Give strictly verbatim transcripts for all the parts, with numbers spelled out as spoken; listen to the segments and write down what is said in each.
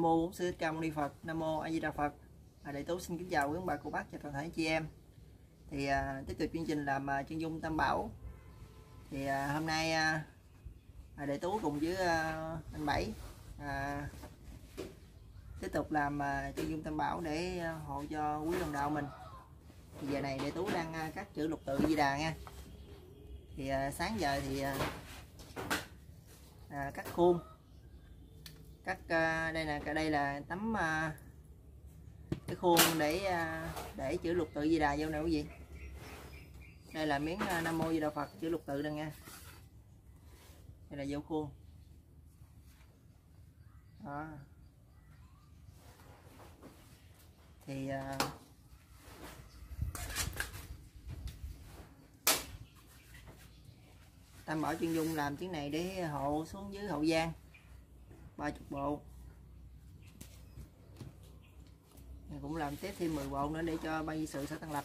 Nam mô Bổn Sư Thích Ca Mâu Ni Phật. Nam mô A Di Đà Phật. À, Đại Tú xin kính chào quý ông bà cô bác và toàn thể chị em. Thì à, tiếp tục chương trình làm à, chân dung Tam Bảo. Thì à, hôm nay à, Đại Tú cùng với à, anh Bảy à, tiếp tục làm à, chân dung Tam Bảo để à, hộ cho quý đồng đạo mình. Thì giờ này Đại Tú đang à, cắt chữ Lục Tự Di Đà nha. Thì à, sáng giờ thì à, à, cắt khuôn. Cắt uh, đây là đây là tấm uh, cái khuôn để uh, để chữ Lục Tự Di Đà vô nè quý vị. Đây là miếng uh, Nam Mô Di Đà Phật chữ Lục Tự đây nha. Đây là vô khuôn. Đó. Thì uh, Tam Bảo chuyên dung làm tiếng này để hộ xuống dưới Hậu Giang ba mươi bộ. Cũng làm tiếp thêm mười bộ nữa để cho ban di sự xã Tân Lập.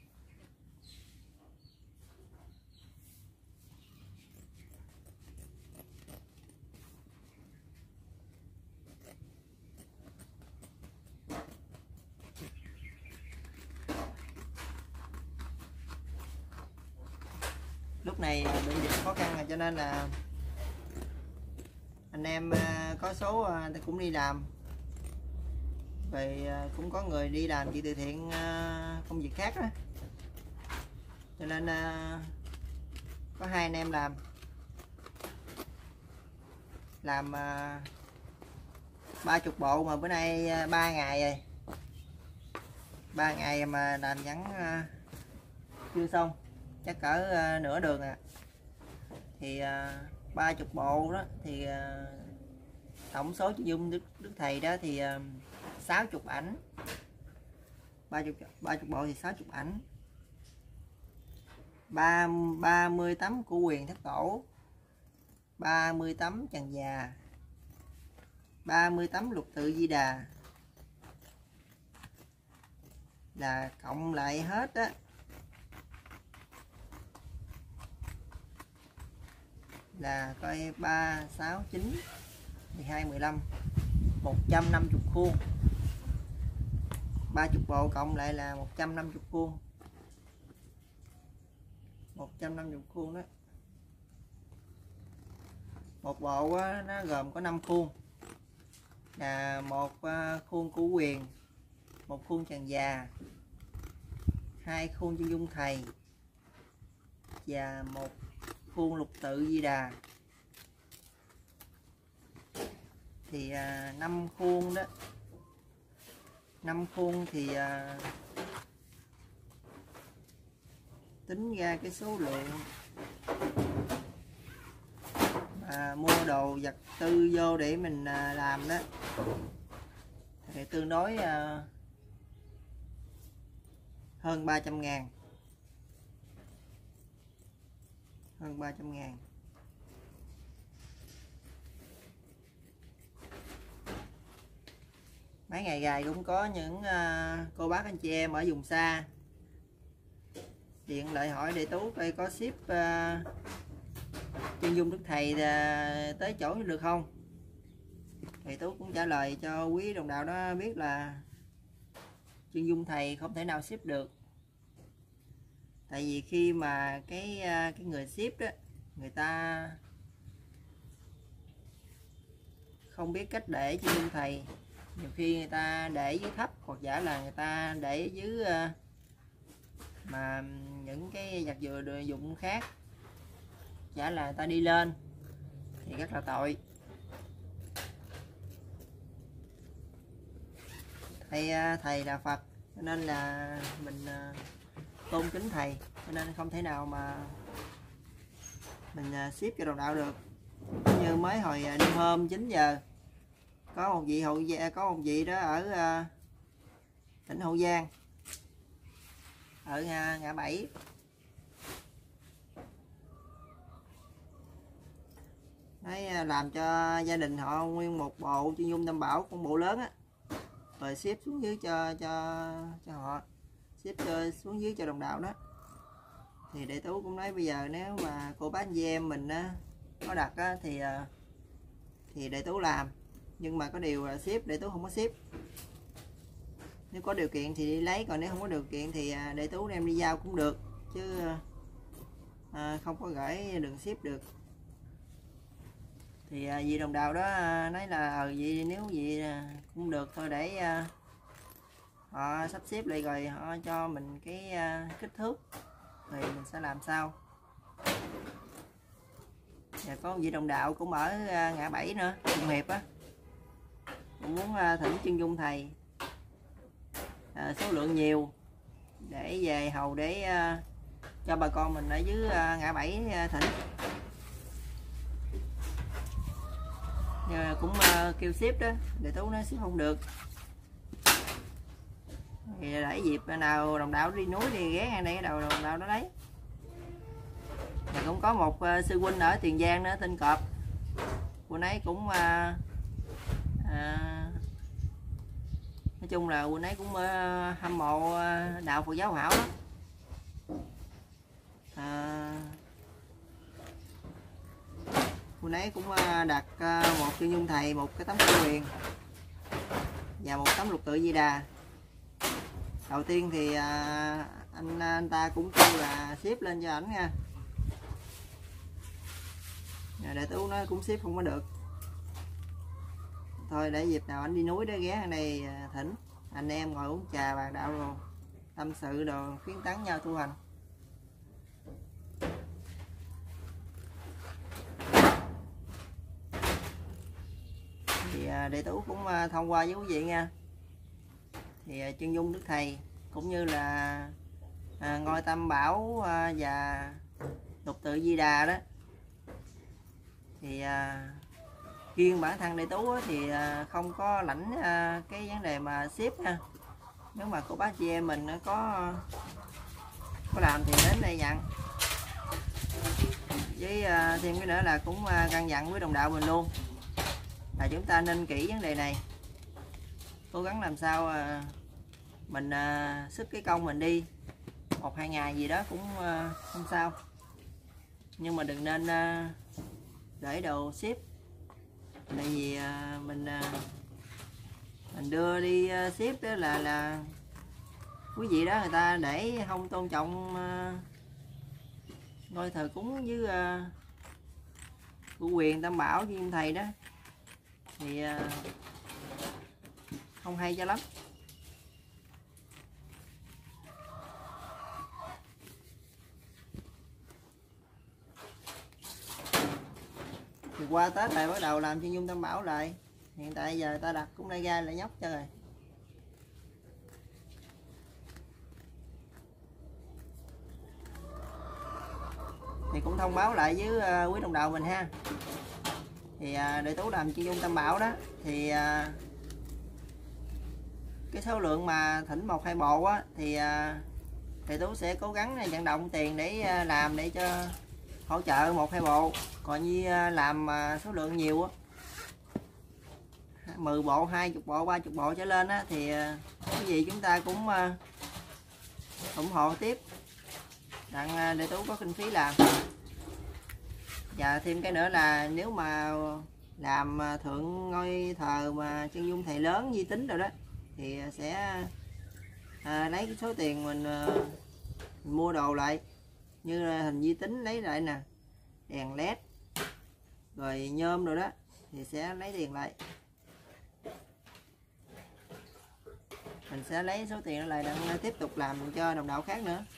Lúc này bị dịch khó khăn rồi cho nên là anh em có số cũng đi làm, về cũng có người đi làm chị từ thiện công việc khác đó, cho nên có hai anh em làm làm ba chục bộ mà bữa nay ba ngày rồi, ba ngày mà làm vẫn chưa xong, chắc cỡ nửa đường à. Thì ba chục bộ đó thì tổng số chân dung đức, đức thầy đó thì sáu chục ảnh, ba chục ba chục bộ thì sáu chục ảnh, ba ba mươi tấm của Quyền Thất Tổ, ba mươi tấm Trần Già, ba mươi tấm Lục Tự Di Đà, là cộng lại hết á là coi ba sáu chín mười hai mười lăm, một trăm năm mươi khuôn. ba mươi bộ cộng lại là một trăm năm mươi khuôn. một trăm năm mươi khuôn đó. Một bộ á, nó gồm có năm khuôn. Là một khuôn của Quyền, một khuôn Trần Già, hai khuôn chân dung thầy và một khuôn Lục Tự Di Đà. Thì à, năm khuôn đó, năm khuôn thì à, tính ra cái số lượng à, mua đồ vật tư vô để mình à, làm đó thì tương đối à, hơn ba trăm ngàn, hơn ba trăm ngàn. Mấy ngày gài cũng có những uh, cô bác anh chị em ở vùng xa điện lại hỏi Đại Tú coi có ship uh, chân dung đức thầy uh, tới chỗ được không. Thầy Tú cũng trả lời cho quý đồng đạo đó biết là chân dung thầy không thể nào ship được. Tại vì khi mà cái uh, cái người ship đó, người ta không biết cách để chân dung thầy. Nhiều khi người ta để dưới thấp, hoặc giả là người ta để dưới uh, mà những cái vật dừa dụng khác, giả là người ta đi lên thì rất là tội. Thầy thầy là Phật cho nên là mình uh, tôn kính thầy, cho nên không thể nào mà mình uh, ship cho đồng đạo được. Như mới hồi uh, đêm hôm chín giờ có một vị hậu gia, có một vị đó ở uh, tỉnh Hậu Giang, ở uh, ngã bảy, đấy, uh, làm cho gia đình họ nguyên một bộ chân dung Tam Bảo, con bộ lớn á, rồi ship xuống dưới cho cho cho họ, ship cho xuống dưới cho đồng đạo đó. Thì Đại Tú cũng nói bây giờ nếu mà cô bác anh chị em mình á, có đặt á, thì uh, thì Đại Tú làm. nhưng mà có điều là ship để Tú không có ship. Nếu có điều kiện thì đi lấy, còn nếu không có điều kiện thì để Tú đem đi giao cũng được, chứ à, không có gửi đường ship được. Thì à, dì Đồng Đào đó à, nói là ờ vậy nếu vậy à, cũng được thôi, để à, họ sắp xếp lại rồi họ cho mình cái à, kích thước thì mình sẽ làm sao. Và có dì Đồng Đạo cũng ở à, ngã bảy nữa, Phụng Hiệp á, cũng muốn à, thỉnh chân dung thầy à, số lượng nhiều để về hầu để à, cho bà con mình ở dưới à, ngã bảy à, thỉnh. Nhưng cũng uh, kêu ship đó, để Tú nói ship không được thì để dịp nào Đồng Đạo đi núi thì ghé ngang đây đầu Đồng Đạo đó lấy. Và cũng có một uh, sư huynh ở Tiền Giang nữa tên Cọp, cô ấy cũng uh, uh, nói chung là cô ấy cũng uh, hâm mộ uh, đạo Phật giáo Hảo đó. Uh, cô ấy cũng đặt một chân dung thầy, một cái tấm kinh quyền và một tấm lục tự Di Đà. Đầu tiên thì anh anh ta cũng kêu là ship lên cho ảnh nha. Để Tú nói cũng ship không có được, thôi để dịp nào anh đi núi đó ghé ở đây thỉnh, anh em ngồi uống trà bàn đạo rồi tâm sự đồ khuyến tấn nhau tu hành. Thì đệ Tú cũng thông qua với quý vị nha, thì chân dung Đức Thầy cũng như là à, ngôi Tam Bảo à, và lục tự Di Đà đó, thì à, riêng bản thân đệ Tú thì à, không có lãnh à, cái vấn đề mà ship nha. Nếu mà cô bác chị em mình có có làm thì đến đây nhận. Với à, thêm cái nữa là cũng à, căn dặn với Đồng Đạo mình luôn là chúng ta nên kỹ vấn đề này, cố gắng làm sao à, mình à, sức cái công mình đi một hai ngày gì đó cũng à, không sao, nhưng mà đừng nên à, để đồ ship. Tại vì à, mình à, mình đưa đi à, ship đó là là quý vị đó người ta để không tôn trọng à, ngôi thờ cúng với à, của quyền Tam Bảo với ông thầy đó, thì à, không hay cho lắm. Thì qua Tết lại bắt đầu làm chân dung Tam Bảo lại, hiện tại giờ ta đặt cũng đây ra lại nhóc cho rồi. Thì cũng thông báo lại với uh, quý Đồng Đạo mình ha, thì uh, để Tú làm chân dung Tam Bảo đó thì uh, cái số lượng mà thỉnh một hai bộ á thì uh, thì Tú sẽ cố gắng vận động tiền để uh, làm để cho hỗ trợ một hai bộ, còn như uh, làm uh, số lượng nhiều á, mười bộ, hai mươi bộ, ba mươi bộ trở lên á thì uh, cái gì chúng ta cũng uh, ủng hộ tiếp đặng uh, để Tú có kinh phí làm. Và thêm cái nữa là nếu mà làm thượng ngôi thờ mà chân dung thầy lớn di tính rồi đó thì sẽ à, lấy cái số tiền mình, à, mình mua đồ lại như là hình di tính lấy lại nè, đèn led rồi nhôm rồi đó thì sẽ lấy tiền lại, mình sẽ lấy số tiền lại để tiếp tục làm cho Đồng Đạo khác nữa.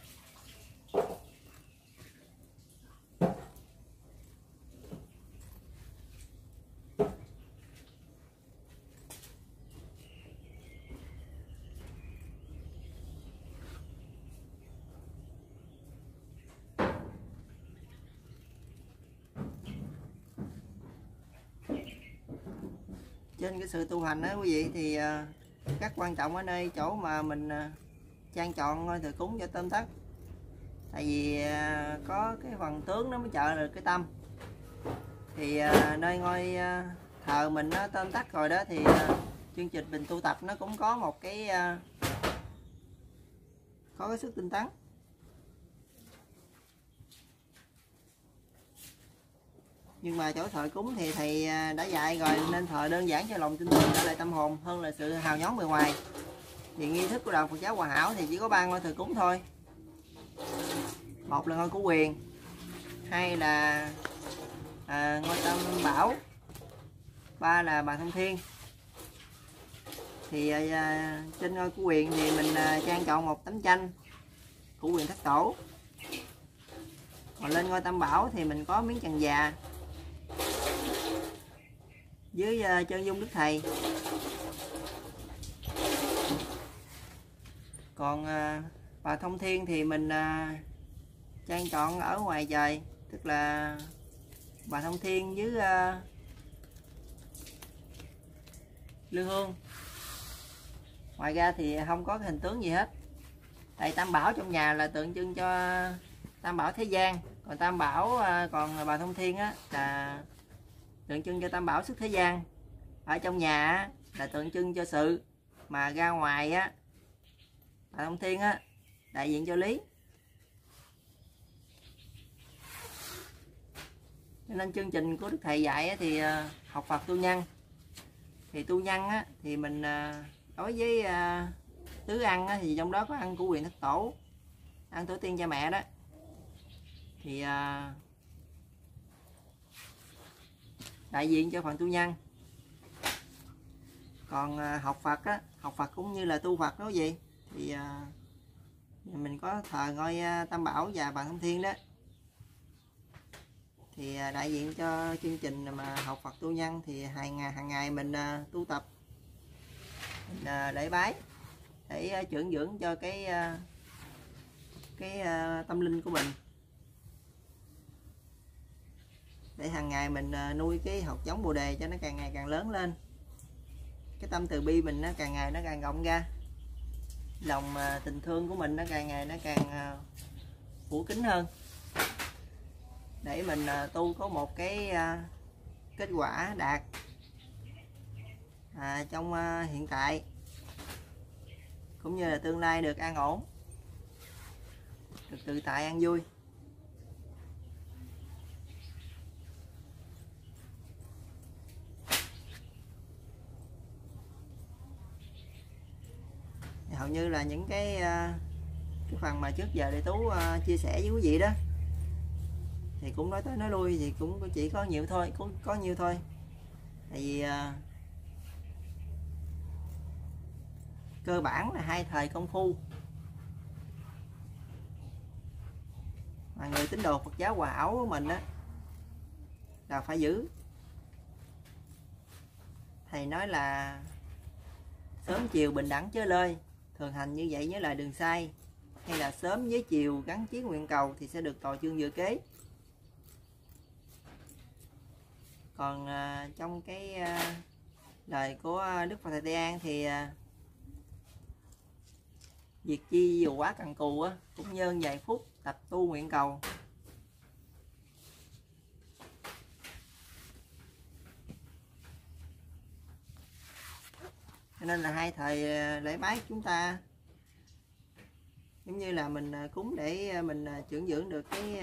Trên cái sự tu hành đó quý vị thì uh, rất quan trọng ở nơi chỗ mà mình uh, trang chọn ngôi thờ cúng cho tôm tất. Tại vì uh, có cái phần tướng nó mới trợ được cái tâm. Thì uh, nơi ngôi uh, thờ mình nó tôm tất rồi đó thì uh, chương trình mình tu tập nó cũng có một cái uh, có cái sức tinh tấn. Nhưng mà chỗ thờ cúng thì thầy đã dạy rồi, nên thờ đơn giản cho lòng tin tưởng trở lại tâm hồn hơn là sự hào nhoáng bề ngoài. Thì nghi thức của đạo Phật giáo Hòa Hảo thì chỉ có ba ngôi thờ cúng thôi. Một là ngôi Cửu Quyền, hai là à, ngôi Tam Bảo, ba là Bà Thông Thiên. Thì à, trên ngôi Cửu Quyền thì mình à, trang chọn một tấm tranh Cửu Quyền Thất Tổ. Còn lên ngôi Tam Bảo thì mình có miếng trần già với uh, chân dung Đức Thầy. Còn uh, Bà Thông Thiên thì mình uh, trang chọn ở ngoài trời, tức là Bà Thông Thiên với uh, Lư Hương. Ngoài ra thì không có cái hình tướng gì hết. Tại Tam Bảo trong nhà là tượng trưng cho Tam Bảo thế gian, còn Tam Bảo uh, còn Bà Thông Thiên á là tượng trưng cho Tam Bảo xuất thế gian. Ở trong nhà á, là tượng trưng cho sự, mà ra ngoài á Bà Thông Thiên á đại diện cho lý. Cho nên chương trình của Đức Thầy dạy á, thì uh, học Phật tu nhân. Thì tu nhân á, thì mình uh, đối với uh, tứ ăn á, thì trong đó có ăn Cửu Quyền Thất Tổ, ăn tổ tiên cha mẹ đó. Thì uh, đại diện cho phần tu nhân. Còn uh, học Phật á, học Phật cũng như là tu Phật đó gì. Thì uh, mình có thờ ngôi uh, Tam Bảo và Bà Thông Thiên đó. Thì uh, đại diện cho chương trình mà học Phật tu nhân. Thì hàng ngày, hàng ngày mình uh, tu tập, mình uh, lễ bái để uh, trưởng dưỡng cho cái uh, cái uh, tâm linh của mình, để hàng ngày mình uh, nuôi cái hột giống Bồ Đề cho nó càng ngày càng lớn lên. Cái tâm từ bi mình nó càng ngày nó càng rộng ra, lòng uh, tình thương của mình nó càng ngày nó càng uh, phủ kính hơn, để mình uh, tu có một cái uh, kết quả đạt à, trong uh, hiện tại cũng như là tương lai được an ổn, được tự tại an vui. Hầu như là những cái cái phần mà trước giờ để Tú uh, chia sẻ với quý vị đó thì cũng nói tới nói lui thì cũng chỉ có nhiều thôi, cũng có nhiều thôi. Tại vì uh, cơ bản là hai thời công phu mà người tín đồ Phật giáo Hòa Hảo của mình đó là phải giữ. Thầy nói là sớm chiều bình đẳng chớ lơi, thường hành như vậy nhớ lại đường sai, hay là sớm với chiều gắn chí nguyện cầu thì sẽ được tòa chương dự kế. Còn à, trong cái à, lời của Đức Phật Thầy Tây An thì à, việc chi dù quá cần cù á, cũng nhân vài phút tập tu nguyện cầu. Cho nên là hai thời lễ bái chúng ta giống như là mình cúng để mình trưởng dưỡng được cái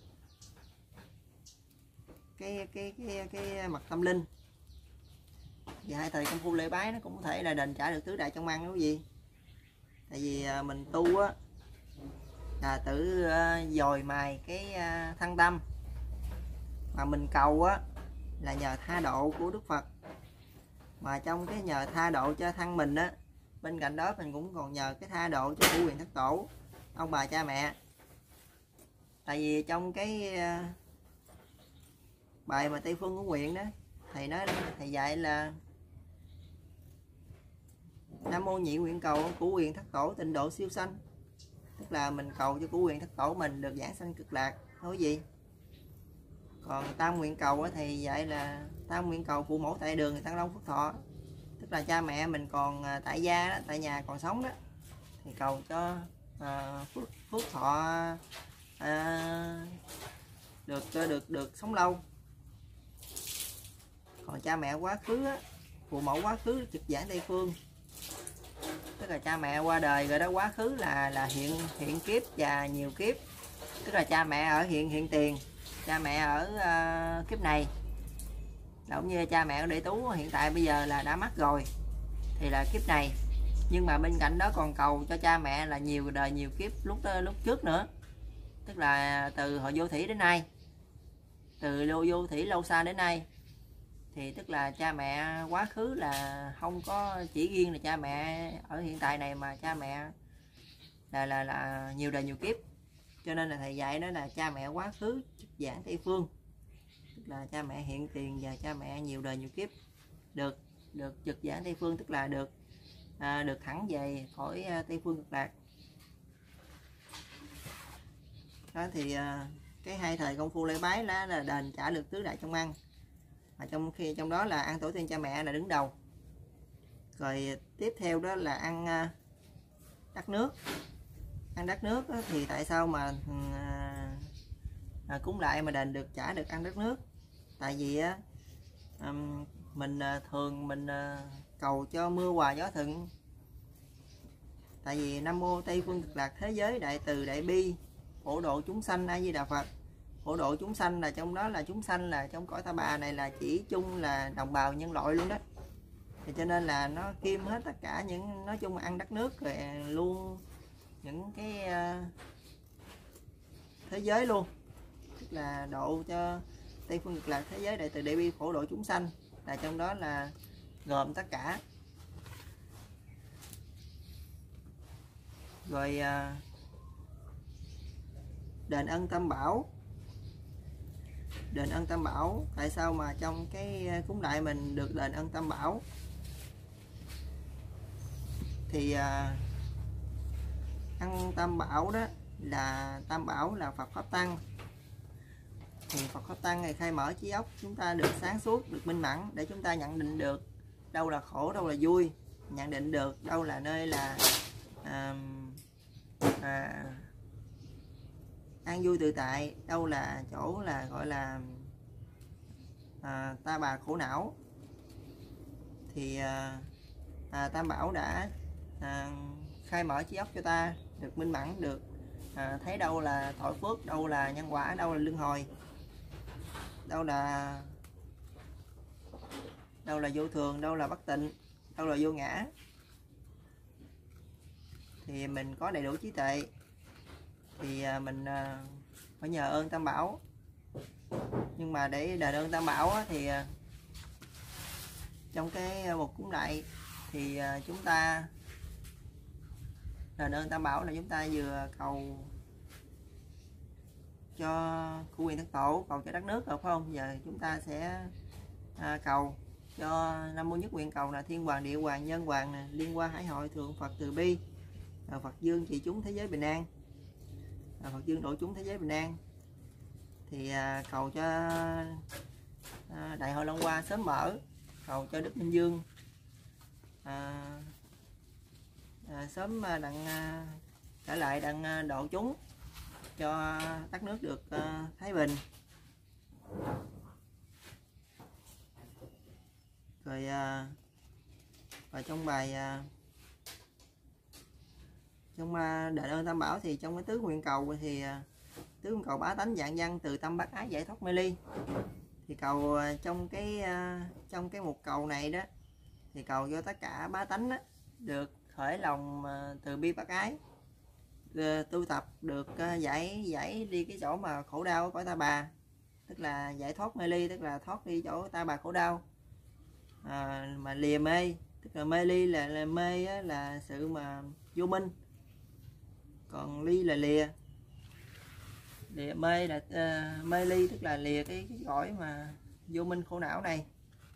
cái cái cái cái mặt tâm linh. Và hai thời công phu lễ bái nó cũng có thể là đền trả được tứ đại trong ăn đó quý vị. Tại vì mình tu á là tự dồi mài cái thân tâm, mà mình cầu á là nhờ tha độ của Đức Phật. Mà trong cái nhờ tha độ cho thân mình á, bên cạnh đó mình cũng còn nhờ cái tha độ cho Cửu Quyền Thất Tổ, ông bà cha mẹ. Tại vì trong cái bài mà Tây Phương Ngũ Nguyện đó, thầy nói, thầy dạy là Nam mô nhị nguyện cầu Cửu Quyền Thất Tổ tịnh độ siêu sanh. Tức là mình cầu cho Cửu Quyền Thất Tổ mình được giảng sanh cực lạc thôi gì. Còn tam nguyện cầu á, thì dạy là tam nguyện cầu phụ mẫu tại đường người Tăng Long Phước Thọ. Tức là cha mẹ mình còn tại gia đó, tại nhà còn sống đó, thì cầu cho uh, phước, phước thọ uh, được được được sống lâu. Còn cha mẹ quá khứ á, phụ mẫu quá khứ trực giảng Tây Phương, tức là cha mẹ qua đời rồi đó, quá khứ là là hiện hiện kiếp và nhiều kiếp. Tức là cha mẹ ở hiện hiện tiền, cha mẹ ở uh, kiếp này là cũng như cha mẹ của Đệ Tú hiện tại bây giờ là đã mất rồi thì là kiếp này, nhưng mà bên cạnh đó còn cầu cho cha mẹ là nhiều đời nhiều kiếp lúc lúc trước nữa, tức là từ hồi vô thủy đến nay, từ lâu vô thủy lâu xa đến nay, thì tức là cha mẹ quá khứ là không có chỉ riêng là cha mẹ ở hiện tại này, mà cha mẹ là là là nhiều đời nhiều kiếp. Cho nên là thầy dạy đó là cha mẹ quá khứ giảng Tây Phương, tức là cha mẹ hiện tiền và cha mẹ nhiều đời nhiều kiếp được được trực giảng Tây Phương, tức là được à, được thẳng về khỏi Tây Phương Cực Lạc. Đó thì à, cái hai thời công phu lễ bái là, là đền trả lượt tứ đại trong ăn, mà trong khi trong đó là ăn tổ tiên cha mẹ là đứng đầu, rồi tiếp theo đó là ăn à, đất nước. Ăn đất nước đó, thì tại sao mà à, à, cúng lại mà đền được trả được ăn đất nước? Tại vì á à, mình à, thường mình à, cầu cho mưa hòa gió thuận. Tại vì Nam Mô Tây Phương Cực Lạc Thế Giới Đại Từ Đại Bi Phổ Độ Chúng Sanh A Di Đà Phật. Phổ độ chúng sanh là trong đó là chúng sanh là trong cõi Ta Bà này là chỉ chung là đồng bào nhân loại luôn đó, thì cho nên là nó kiêm hết tất cả những, nói chung là ăn đất nước rồi luôn những cái uh, thế giới luôn, tức là độ cho Tây Phương Cực Lạc Thế Giới Đại Từ Đại Bi Phổ Độ Chúng Sanh là trong đó là gồm tất cả. Rồi uh, đền ân Tam Bảo. Đền ân Tam Bảo, tại sao mà trong cái cúng đại mình được đền ân Tam Bảo? Thì à, ân Tam Bảo đó là Tam Bảo là Phật Pháp Tăng, thì Phật Pháp Tăng này khai mở trí óc chúng ta được sáng suốt, được minh mẫn để chúng ta nhận định được đâu là khổ, đâu là vui, nhận định được đâu là nơi là à, à, an vui tự tại, đâu là chỗ là gọi là à, ta bà khổ não. Thì à, à, Tam Bảo đã à, khai mở trí óc cho ta được minh mẫn, được à, thấy đâu là tội phước, đâu là nhân quả, đâu là luân hồi, đâu là đâu là vô thường, đâu là bất tịnh, đâu là vô ngã. Thì mình có đầy đủ trí tuệ thì à, mình à, phải nhờ ơn Tam Bảo. Nhưng mà để đền ơn Tam Bảo á, thì à, trong cái một cúng đại thì à, chúng ta đền ơn Tam Bảo là chúng ta vừa cầu cho cụ quyền thất tổ, cầu cho đất nước rồi phải không? Giờ chúng ta sẽ à, cầu cho Nam Mô Nhất Nguyện Cầu là Thiên Hoàng, Địa Hoàng, Nhân Hoàng nè, Liên Hoa Hải Hội, Thượng Phật Từ Bi, Phật Dương trị chúng thế giới bình an, Phật Dương độ chúng thế giới bình an. Thì à, cầu cho à, Đại hội Long Hoa sớm mở, cầu cho Đức Minh Dương à, à, sớm đặng à, trở lại đặng à, độ chúng cho đất nước được à, thái bình. Rồi à, và trong bài à, trong à, đền ơn Tam Bảo thì trong cái tứ nguyện cầu thì à, tứ nguyện cầu bá tánh dạng văn từ tâm bác ái giải thoát mê ly. Thì cầu à, trong cái à, trong cái một cầu này đó thì cầu cho tất cả bá tánh đó, được khởi lòng à, từ bi bác ái, à, tu tập được à, giải giải đi cái chỗ mà khổ đau của Ta Bà, tức là giải thoát mê ly, tức là thoát đi chỗ Ta Bà khổ đau. À, mà lìa mê, tức là mê ly là, là mê á, là sự mà vô minh, còn ly là lìa. Lìa mê là uh, mê ly tức là lìa cái, cái cõi mà vô minh khổ não này.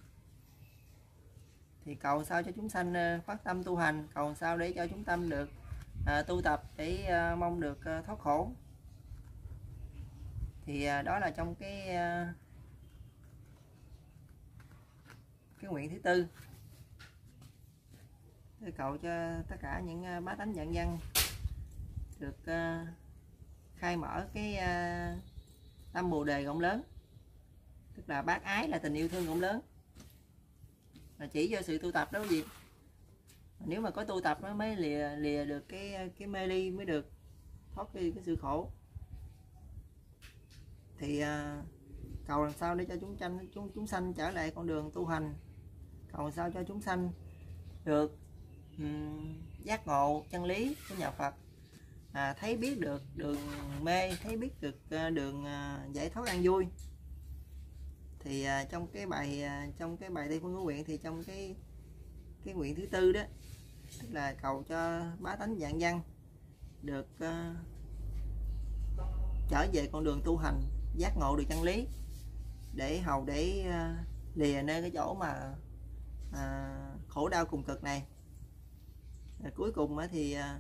Thì cầu sao cho chúng sanh uh, phát tâm tu hành, cầu sao để cho chúng tâm được uh, tu tập để uh, mong được uh, thoát khổ. Thì uh, đó là trong cái uh, cái nguyện thứ tư, để cầu cho tất cả những uh, bá tánh dạng văn được uh, khai mở cái uh, tâm bồ đề rộng lớn, tức là bác ái là tình yêu thương rộng lớn, là chỉ cho sự tu tập đó gì. Nếu mà có tu tập nó mới lìa lìa được cái cái mê ly, mới được thoát đi cái sự khổ. thì uh, cầu làm sao để cho chúng sanh chúng chúng sanh trở lại con đường tu hành, cầu làm sao cho chúng sanh được um, giác ngộ chân lý của nhà Phật, à, thấy biết được đường mê, thấy biết được uh, đường uh, giải thoát an vui. Thì uh, trong cái bài uh, trong cái bài Tây Phương Ngũ Nguyện, thì trong cái cái nguyện thứ tư đó, tức là cầu cho bá tánh vạn dân được uh, trở về con đường tu hành, giác ngộ được chân lý, để hầu để uh, lìa nơi cái chỗ mà uh, khổ đau cùng cực này. Rồi cuối cùng uh, thì uh,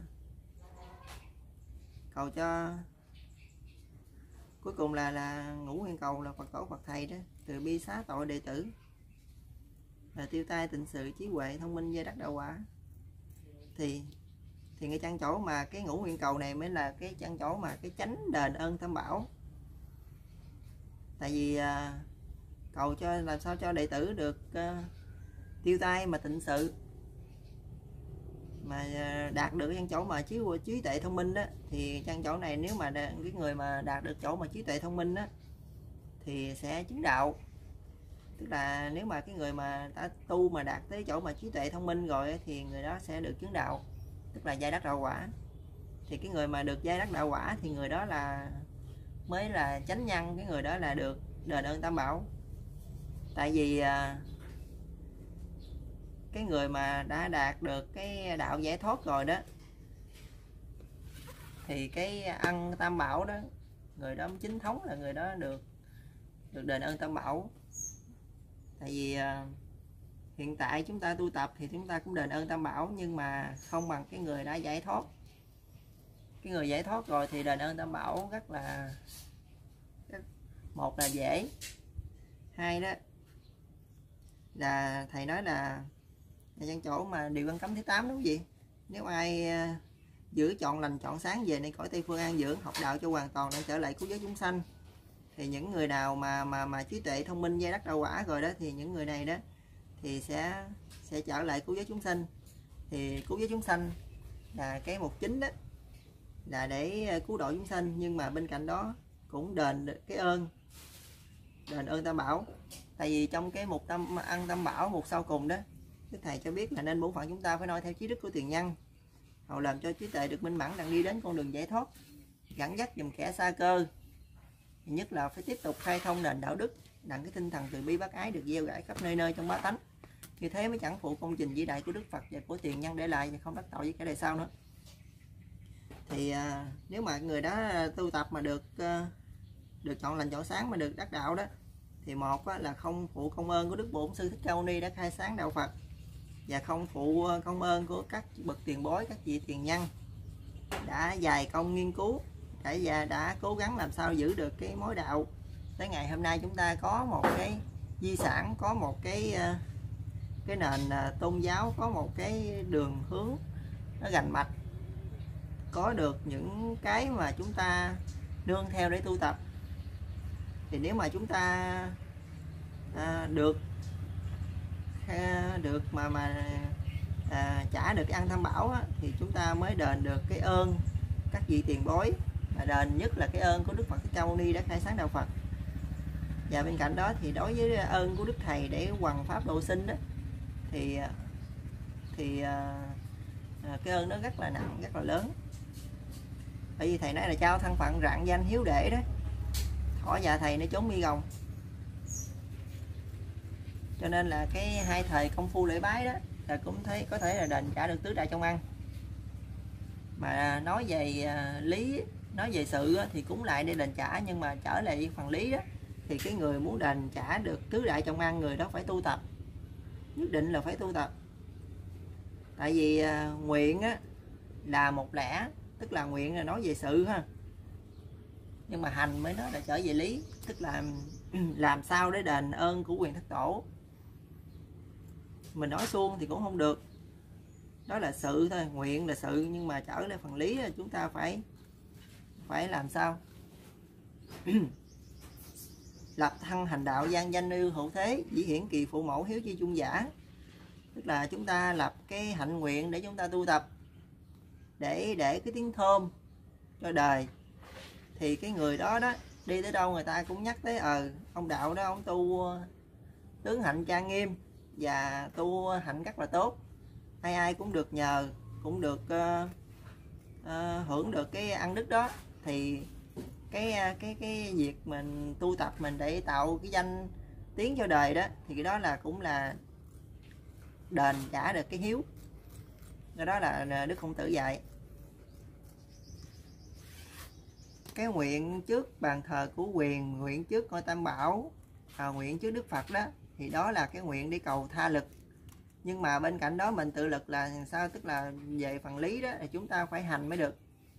cầu cho cuối cùng là là ngũ nguyện cầu là Phật tổ Phật thầy đó từ bi xá tội đệ tử, là tiêu tai tịnh sự trí huệ thông minh giai đắc đạo quả. Thì thì cái chân chỗ mà cái ngũ nguyện cầu này mới là cái chân chỗ mà cái chánh đền ơn tam bảo. Tại vì à, cầu cho làm sao cho đệ tử được à, tiêu tai mà tịnh sự, mà à, đạt được chân chỗ mà trí trí tuệ thông minh đó, thì chân chỗ này nếu mà cái người mà đạt được chỗ mà trí tuệ thông minh đó thì sẽ chứng đạo. Tức là nếu mà cái người mà đã tu mà đạt tới chỗ mà trí tuệ thông minh rồi thì người đó sẽ được chứng đạo, tức là giai đắc đạo quả. Thì cái người mà được giai đắc đạo quả thì người đó là mới là chánh nhân, cái người đó là được đền ơn tam bảo. Tại vì cái người mà đã đạt được cái đạo giải thoát rồi đó, thì cái ân tam bảo đó, người đó chính thống là người đó được được đền ơn tam bảo. Tại vì hiện tại chúng ta tu tập thì chúng ta cũng đền ơn tam bảo, nhưng mà không bằng cái người đã giải thoát. Cái người giải thoát rồi thì đền ơn tam bảo rất là, một là dễ, hai đó là thầy nói là là trong chỗ mà điều văn cấm thứ tám, đúng không gì? Nếu ai giữ chọn lành chọn sáng về nơi cõi Tây Phương an dưỡng, học đạo cho hoàn toàn để trở lại cứu giới chúng sanh, thì những người nào mà mà mà trí tuệ thông minh giai đắc đạo quả rồi đó, thì những người này đó thì sẽ sẽ trở lại cứu giới chúng sanh. Thì cứu giới chúng sanh là cái mục chính đó, là để cứu độ chúng sanh, nhưng mà bên cạnh đó cũng đền cái ơn, đền ơn tam bảo. Tại vì trong cái mục tâm ăn tam bảo mục sau cùng đó, Đức thầy cho biết là nên bổn phận chúng ta phải noi theo trí đức của tiền nhân, hầu làm cho trí tuệ được minh mẫn đang đi đến con đường giải thoát, dẫn dắt dùm kẻ xa cơ. Nhất là phải tiếp tục khai thông nền đạo đức, đặng cái tinh thần từ bi bác ái được gieo rải khắp nơi nơi trong bá tánh. Như thế mới chẳng phụ công trình vĩ đại của Đức Phật và của tiền nhân để lại, và không đắc tội với kẻ đời sau nữa. Thì à, nếu mà người đó tu tập mà được à, được chọn lành chọn sáng mà được đắc đạo đó, thì một á, là không phụ công ơn của Đức Bổn Sư Thích Ca Mâu Ni đã khai sáng đạo Phật, và không phụ công ơn của các bậc tiền bối, các vị tiền nhân đã dày công nghiên cứu, đã đã cố gắng làm sao giữ được cái mối đạo. Tới ngày hôm nay chúng ta có một cái di sản, có một cái cái nền tôn giáo, có một cái đường hướng nó rành mạch, có được những cái mà chúng ta nương theo để tu tập. Thì nếu mà chúng ta à, được à, được mà mà à, trả được cái ăn tham bảo á, thì chúng ta mới đền được cái ơn các vị tiền bối, mà đền nhất là cái ơn của Đức Phật Thích Ca Mâu Ni đã khai sáng đạo Phật. Và bên cạnh đó thì đối với ơn của Đức Thầy để hoằng pháp độ sinh đó, thì thì à, cái ơn nó rất là nặng, rất là lớn. Bởi vì thầy nói là trao thân phận rạng danh hiếu đệ đó, thỏ dạ thầy nó trốn mi gồng. Cho nên là cái hai thời công phu lễ bái đó là cũng thấy có thể là đền trả được tứ đại trong ăn. Mà nói về lý, nói về sự thì cũng lại để đền trả, nhưng mà trở lại phần lý đó thì cái người muốn đền trả được tứ đại trong ăn, người đó phải tu tập, nhất định là phải tu tập. Tại vì nguyện á là một lẽ, tức là nguyện là nói về sự ha, nhưng mà hành mới nói là trở về lý, tức là làm sao để đền ơn của quyền thất tổ. Mình nói suông thì cũng không được, đó là sự thôi, nguyện là sự, nhưng mà trở lại phần lý là chúng ta phải phải làm sao lập thân hành đạo gian danh ưu hữu thế, dĩ hiển kỳ phụ mẫu hiếu chi chung giả. Tức là chúng ta lập cái hạnh nguyện để chúng ta tu tập, để để cái tiếng thơm cho đời, thì cái người đó đó đi tới đâu người ta cũng nhắc tới ờ ông đạo đó ông tu tướng hạnh trang nghiêm và tu hạnh rất là tốt, ai ai cũng được nhờ, cũng được uh, uh, hưởng được cái ăn đức đó. Thì cái cái cái việc mình tu tập mình để tạo cái danh tiếng cho đời đó, thì cái đó là cũng là đền trả được cái hiếu. Cái đó là Đức Khổng Tử dạy. Cái nguyện trước bàn thờ của Quyền, nguyện trước ngôi Tam Bảo, à, nguyện trước Đức Phật đó, thì đó là cái nguyện để cầu tha lực. Nhưng mà bên cạnh đó mình tự lực là sao? Tức là về phần lý đó thì chúng ta phải hành mới được.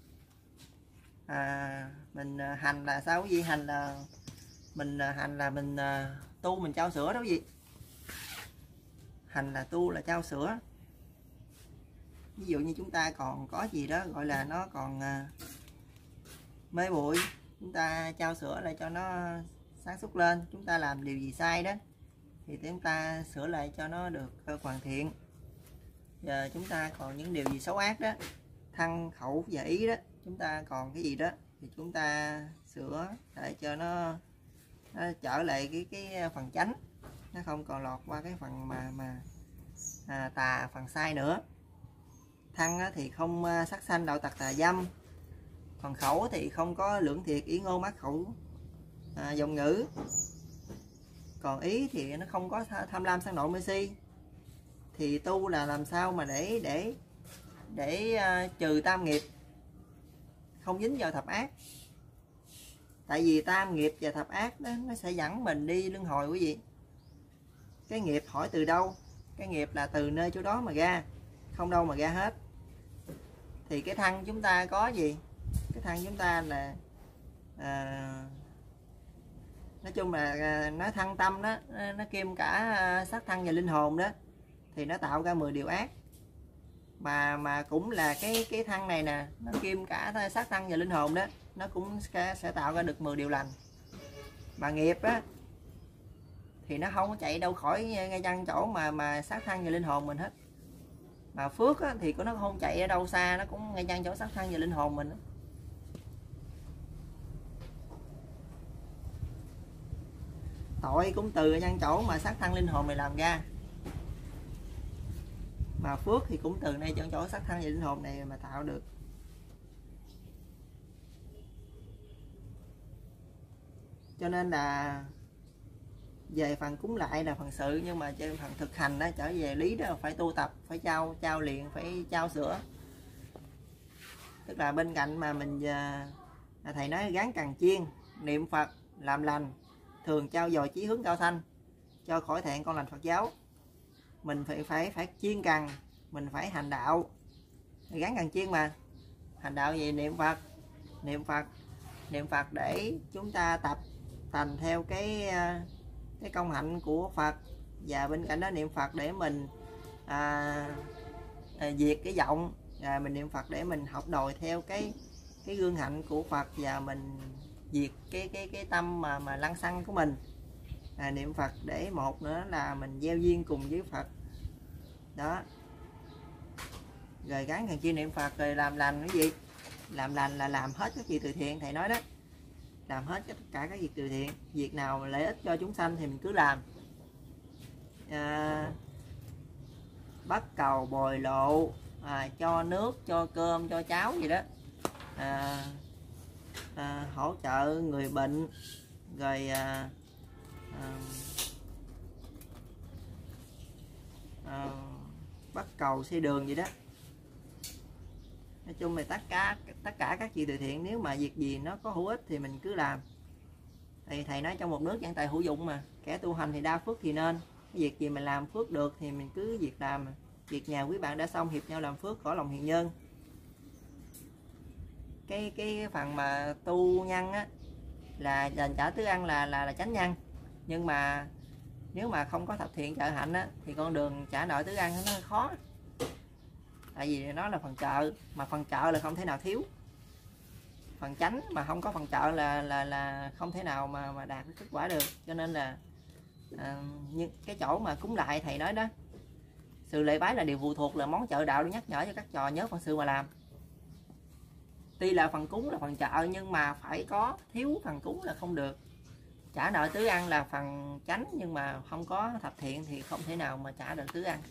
À, mình hành là sao? Cái gì hành là mình hành là mình tu, mình trao sữa đó gì. Hành là tu, là trao sữa. Ví dụ như chúng ta còn có gì đó gọi là nó còn mê bụi, chúng ta trao sữa lại cho nó sáng suốt lên. Chúng ta làm điều gì sai đó thì chúng ta sửa lại cho nó được hoàn thiện. Giờ chúng ta còn những điều gì xấu ác đó, thân khẩu và ý đó, chúng ta còn cái gì đó thì chúng ta sửa để cho nó, nó trở lại cái cái phần chánh, nó không còn lọt qua cái phần mà mà à, tà, phần sai nữa. Thân thì không sát sanh đạo tặc tà dâm, còn khẩu thì không có lưỡng thiệt ý ngôn mát khẩu à, dòng ngữ, còn ý thì nó không có tham lam sân nội mê si. Thì tu là làm sao mà để để để uh, trừ tam nghiệp, không dính vào thập ác. Tại vì tam nghiệp và thập ác đó nó sẽ dẫn mình đi luân hồi quý vị. Cái nghiệp hỏi từ đâu? Cái nghiệp là từ nơi chỗ đó mà ra, không đâu mà ra hết. Thì cái thân chúng ta có gì? Cái thân chúng ta là à, nói chung là nó thân tâm đó, nó kiêm cả xác thân và linh hồn đó, thì nó tạo ra mười điều ác. Mà mà cũng là cái cái thân này nè, nó kiêm cả xác thân và linh hồn đó, nó cũng sẽ, sẽ tạo ra được mười điều lành. Mà nghiệp á thì nó không có chạy đâu khỏi ngay chân chỗ mà mà xác thân và linh hồn mình hết. Mà phước á, thì nó không chạy ở đâu xa, nó cũng ngay chân chỗ xác thân và linh hồn mình đó. Tội cũng từ nhân chỗ mà xác thân linh hồn này làm ra, mà phước thì cũng từ nơi chỗ xác thân và linh hồn này mà tạo được. Cho nên là về phần cúng lại là phần sự, nhưng mà trên phần thực hành đó, trở về lý đó phải tu tập, phải trao trao luyện, phải trao sữa. Tức là bên cạnh mà mình thầy nói gắn cần chiên niệm Phật làm lành, thường trao dồi chí hướng cao thanh cho khỏi thẹn con lành Phật giáo. Mình phải phải phải chiên cần, mình phải hành đạo, gắn cần chiên mà. Hành đạo gì? Niệm Phật, niệm Phật, niệm Phật để chúng ta tập thành theo cái cái công hạnh của Phật. Và bên cạnh đó niệm Phật để mình à, à, diệt cái vọng, à, mình niệm Phật để mình học đòi theo cái cái gương hạnh của Phật, và mình diệt cái cái cái tâm mà mà lăng xăng của mình. À, niệm Phật để một nữa là mình gieo duyên cùng với Phật đó. Rồi gắn cần chiên niệm Phật, rồi làm lành cái gì? Làm lành là làm hết các việc từ thiện, thầy nói đó, làm hết tất cả các việc từ thiện. Việc nào lợi ích cho chúng sanh thì mình cứ làm. À, bắt cầu bồi lộ, à, cho nước, cho cơm, cho cháo gì đó, à, à, hỗ trợ người bệnh, rồi à, à, à, bắt cầu xây đường gì đó. Nói chung là tất cả tất cả các việc từ thiện, nếu mà việc gì nó có hữu ích thì mình cứ làm. Thì thầy nói trong một nước giảng tài hữu dụng mà, kẻ tu hành thì đa phước thì nên. Cái việc gì mình làm phước được thì mình cứ việc làm. Việc nhà quý bạn đã xong, hiệp nhau làm phước, khổ lòng hiền nhân. Cái cái phần mà tu nhân á là dành trả tứ ăn là là là chánh nhân. Nhưng mà nếu mà không có thập thiện trợ hạnh á thì con đường trả nợ tứ ăn nó khó. Tại vì nó là phần trợ, mà phần trợ là không thể nào thiếu. Phần chánh mà không có phần trợ là là là không thể nào mà mà đạt kết quả được. Cho nên là à, như cái chỗ mà cúng lại thầy nói đó, sự lễ bái là điều phụ thuộc, là món trợ đạo để nhắc nhở cho các trò nhớ phận sự mà làm. tuy là phần cúng là phần trợ nhưng mà phải có, thiếu phần cúng là không được. Trả nợ tứ ăn là phần chánh, nhưng mà không có thập thiện thì không thể nào mà trả được tứ ăn.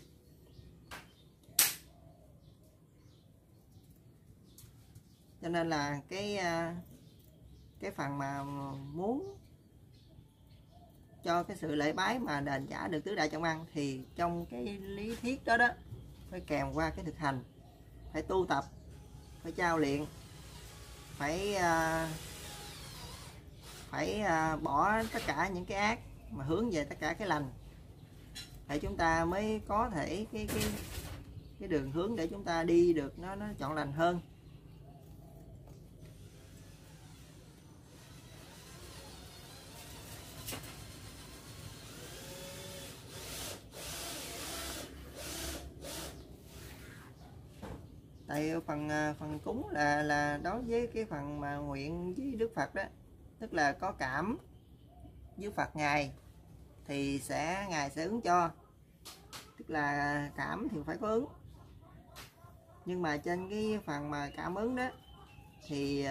Cho nên là cái cái phần mà muốn cho cái sự lễ bái mà đền trả được tứ đại trọng ăn thì trong cái lý thuyết đó đó phải kèm qua cái thực hành, phải tu tập, phải trao luyện, phải phải bỏ tất cả những cái ác mà hướng về tất cả cái lành, để chúng ta mới có thể cái cái cái đường hướng để chúng ta đi được nó nó trọn lành hơn. Tại phần phần cúng là là đối với cái phần mà nguyện với Đức Phật đó, tức là có cảm với Phật Ngài thì sẽ Ngài sẽ ứng cho, tức là cảm thì phải có ứng. Nhưng mà trên cái phần mà cảm ứng đó thì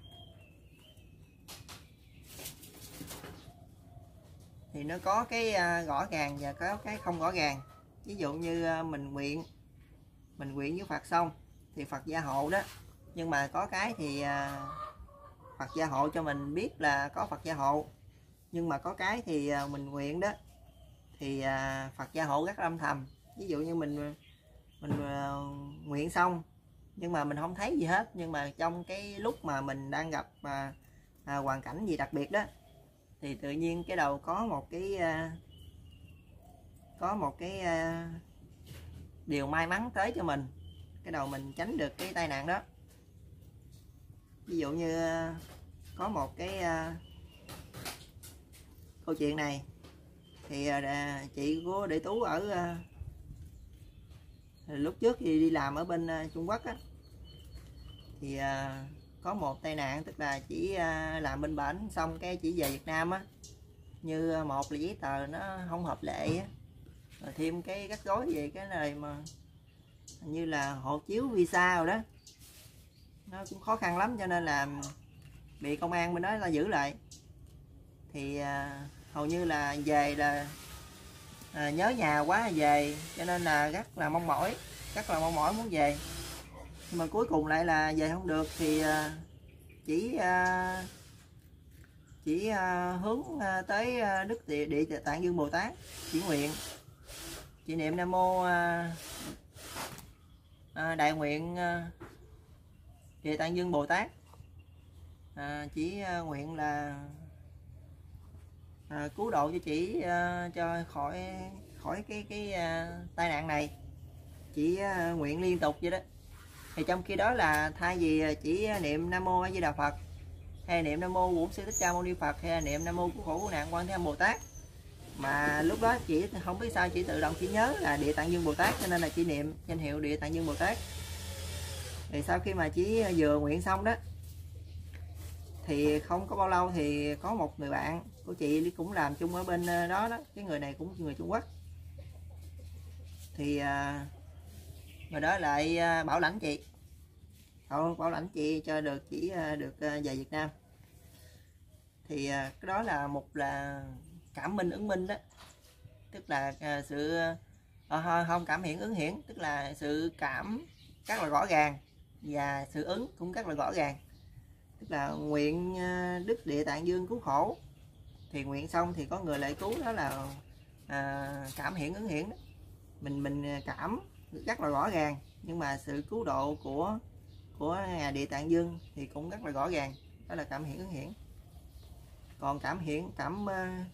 thì nó có cái rõ ràng và có cái không rõ ràng. Ví dụ như mình nguyện mình nguyện với Phật xong thì Phật gia hộ đó, nhưng mà có cái thì Phật gia hộ cho mình biết là có Phật gia hộ, nhưng mà có cái thì mình nguyện đó thì Phật gia hộ rất âm thầm. Ví dụ như mình mình nguyện xong nhưng mà mình không thấy gì hết, nhưng mà trong cái lúc mà mình đang gặp à, à, hoàn cảnh gì đặc biệt đó thì tự nhiên cái đầu có một cái à, có một cái à, điều may mắn tới cho mình, cái đầu mình tránh được cái tai nạn đó. Ví dụ như có một cái à, câu chuyện này thì à, chị của Đệ Tú ở à, lúc trước thì đi làm ở bên à, Trung Quốc á, thì à, có một tai nạn, tức là chỉ à, làm bên bển xong cái chỉ về Việt Nam á, như một là giấy tờ nó không hợp lệ á, rồi thêm cái rắc rối về cái này mà như là hộ chiếu visa rồi đó, nó cũng khó khăn lắm, cho nên là bị công an bên đó là giữ lại. Thì à, hầu như là về là à, nhớ nhà quá về, cho nên là rất là mong mỏi rất là mong mỏi muốn về, nhưng mà cuối cùng lại là về không được. Thì à, chỉ à, chỉ à, hướng à, tới à, Đức Địa, Địa Tạng Dương Bồ Tát chỉ nguyện, chị niệm Nam Mô à, à, đại nguyện à, Địa Tạng Dương Bồ Tát, à, chỉ à, nguyện là à, cứu độ cho chị à, cho khỏi khỏi cái cái à, tai nạn này. Chỉ à, nguyện liên tục vậy đó. Thì trong khi đó là thay vì chỉ niệm Nam Mô A Di Đà Phật, hay niệm Nam Mô Bổn Sư Thích Ca Mâu Ni Phật, hay niệm Nam Mô Cứu Khổ Cứu Nạn Quan Thế Âm Bồ Tát, mà lúc đó chỉ không biết sao chỉ tự động chỉ nhớ là Địa Tạng Dương Bồ Tát, cho nên là chỉ niệm danh hiệu Địa Tạng Dương Bồ Tát. Thì sau khi mà chỉ vừa nguyện xong đó thì không có bao lâu thì có một người bạn của chị cũng làm chung ở bên đó đó, cái người này cũng người Trung Quốc, thì người đó lại bảo lãnh chị bảo, bảo lãnh chị cho được chỉ được về Việt Nam. Thì cái đó là một là cảm minh ứng minh đó, tức là sự à, không cảm hiển ứng hiển, tức là sự cảm rất là rõ ràng và sự ứng cũng rất là rõ ràng. Tức là nguyện Đức Địa Tạng Dương cứu khổ thì nguyện xong thì có người lại cứu, đó là à, cảm hiển ứng hiển đó. mình mình cảm rất là rõ ràng, nhưng mà sự cứu độ của của Ngài Địa Tạng Dương thì cũng rất là rõ ràng, đó là cảm hiển ứng hiển. Còn cảm hiển cảm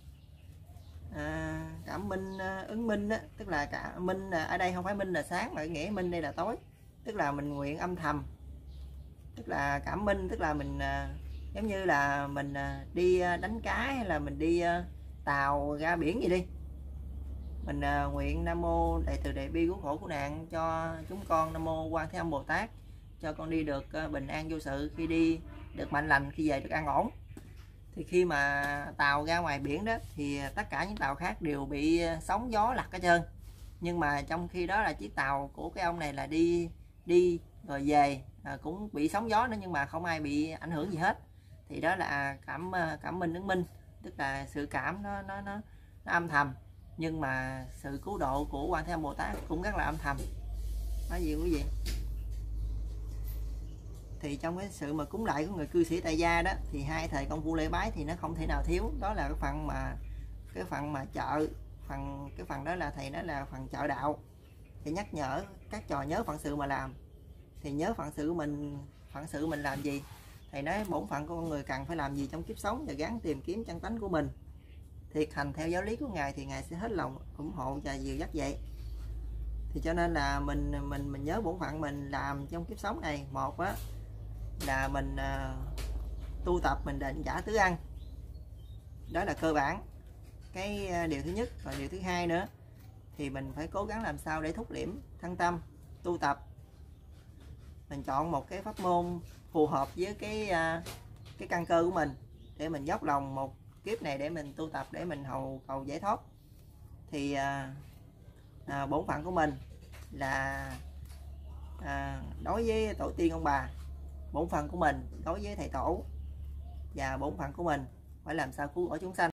à, cảm minh ứng minh đó, tức là cả minh ở đây không phải minh là sáng mà nghĩa minh đây là tối, tức là mình nguyện âm thầm. Tức là cảm minh tức là mình giống như là mình đi đánh cá hay là mình đi tàu ra biển gì đi, mình nguyện Nam Mô Đại Từ Đại Bi Cứu Khổ Cứu Nạn cho chúng con, Nam Mô Quan Thế Âm Bồ Tát cho con đi được bình an vô sự, khi đi được mạnh lành, khi về được an ổn. Thì khi mà tàu ra ngoài biển đó thì tất cả những tàu khác đều bị sóng gió lật hết trơn, nhưng mà trong khi đó là chiếc tàu của cái ông này là đi đi rồi về à, cũng bị sóng gió nữa nhưng mà không ai bị ảnh hưởng gì hết. Thì đó là cảm cảm minh ứng minh, tức là sự cảm nó nó nó, nó âm thầm, nhưng mà sự cứu độ của Quan Thế Âm Bồ Tát cũng rất là âm thầm. Nói gì quý vị? Thì trong cái sự mà cúng lại của người cư sĩ tại gia đó, thì hai thầy công phu lễ bái thì nó không thể nào thiếu. Đó là cái phần mà cái phần mà chợ phần cái phần đó là thầy nói là phần chợ đạo, thì nhắc nhở các trò nhớ phận sự mà làm. Thì nhớ phận sự của mình, phận sự mình làm gì, thầy nói bổn phận của con người cần phải làm gì trong kiếp sống và gắng tìm kiếm chân tánh của mình, thiệt hành theo giáo lý của ngài, thì ngài sẽ hết lòng ủng hộ và dìu dắt vậy. Thì cho nên là mình mình mình nhớ bổn phận mình làm trong kiếp sống này. Một á là mình uh, tu tập mình định trả tứ ăn, đó là cơ bản, cái điều thứ nhất. Và điều thứ hai nữa thì mình phải cố gắng làm sao để thúc liễm thân tâm tu tập. Mình chọn một cái pháp môn phù hợp với cái uh, cái căn cơ của mình, để mình dốc lòng một kiếp này để mình tu tập, để mình hầu cầu giải thoát. Thì à, à, bổn phận của mình là à, đối với tổ tiên ông bà, bổn phận của mình đối với thầy tổ, và bổn phận của mình phải làm sao cứu rỗi chúng sanh.